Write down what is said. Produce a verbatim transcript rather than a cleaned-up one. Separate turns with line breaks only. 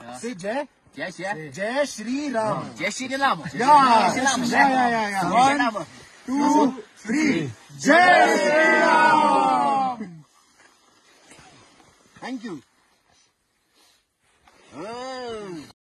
Say Jai.
Jai Shri
Jai Shri Ram.
Jai Shri Ram.
Yeah, yeah, yeah, yeah. One, two, three. Jai Shri Ram. Thank you.